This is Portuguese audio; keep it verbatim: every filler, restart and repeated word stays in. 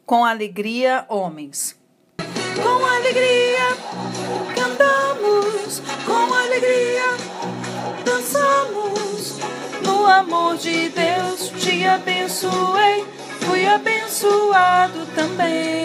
Com alegria, homens. Com alegria, cantamos. Com alegria, dançamos. No amor de Deus te abençoei, fui abençoado também.